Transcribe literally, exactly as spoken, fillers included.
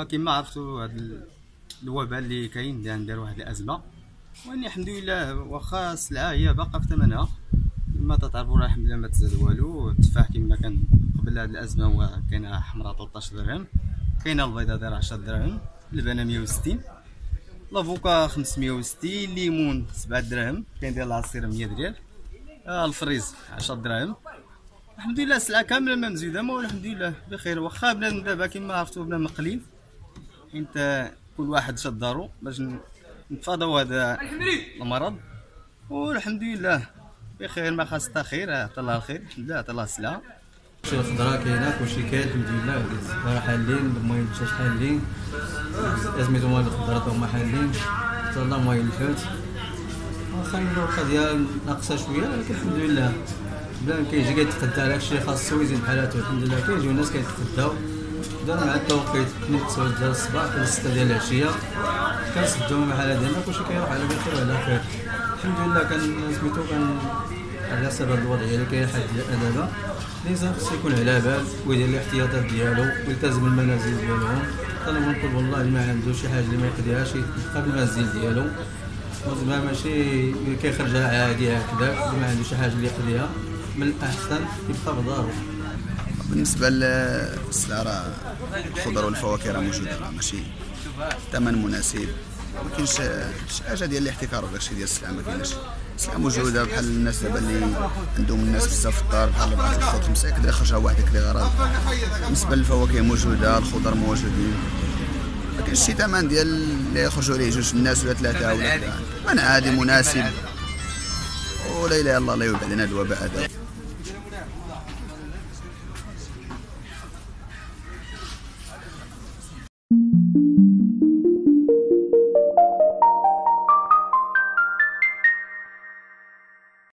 آه، كما عرفتوا هذا الوباء اللي كاين اللي ندير واحد الازمه، واني الحمد لله واخا السلعه هي باقا في ثمنها كما تتعرفوا. راه الحمد لله ما تزاد والو. التفاح كما كان قبل هذه الازمه هو كاينه حمراء ثلاثطاش درهم، كاينه البيضاء دايره عشرة دراهم، اللبنه مية وستين، لافوكا خمسمية وستين، الليمون سبعة دراهم، كاين ديال العصير مية ريال، آه الفريز عشرة دراهم. الحمد لله السلعه كامله ما مزيوده، ما الحمد لله بخير. واخا بنادم دابا كما عرفتوا بنادم قليل، حيت كل واحد شاد دارو باش نتفاداو هذا المرض، والحمد لله بخير. ما خاص حتى خير، عطا الله الخير، الحمد لله عطا الله السلعه. كلشي الخضره كاينه، كلشي كاين الحمد لله. راه حالين، المهم مشات حالين، ازميتو مال الخضره هما حالين حتى الله المهم الفات. واخا القضيه ناقصه شويه ولكن الحمد لله بلا كيجي كيتقدى على هادشي خاصو يزيد بحالاتو. الحمد لله كيجيو الناس كيتقداو دابا مع التوقيت من تسعة ديال الصباح حتى ستة ديال العشيه كنسدو المحلات ديالنا، كلشي كيروح على بخير وعلى خير الحمد لله. كان سميتو كان على سبب الوضعيه اللي كاين حد دابا، الانسان خصو يكون على بال ويدير الاحتياطات ديالو ويلتزم المنازل ديالهم. انا نقول والله اللي ما عنده شي حاجه اللي ما يقدرهاش يبقى بالمنزل ديالو، زعما ماشي كيخرج عادي هكذا. اللي ما عنده شي حاجه اللي يقدرها من الاحسن يبقى في دارو. بالنسبه للسلعه راه الخضر والفواكه راه موجوده، راه ماشي ثمن مناسب، ما كاينش شي حاجه ديال الاحتكار ولا شي ديال السلعه، ما كاينش. السلعه موجوده بحال الناس دابا اللي عندهم الناس بزاف في الدار بحال أربعة الخوت خمسه يقدر يخرجها واحد هكذا غرض. بالنسبه للفواكه موجوده، الخضر موجودين، ما كاينش شي ثمن ديال اللي يخرجوا عليه جوج الناس ولا ثلاثه ولا كذا. ثمن عادي مناسب، ولا اله الا الله لا يبعد عن هذا الوباء هذا.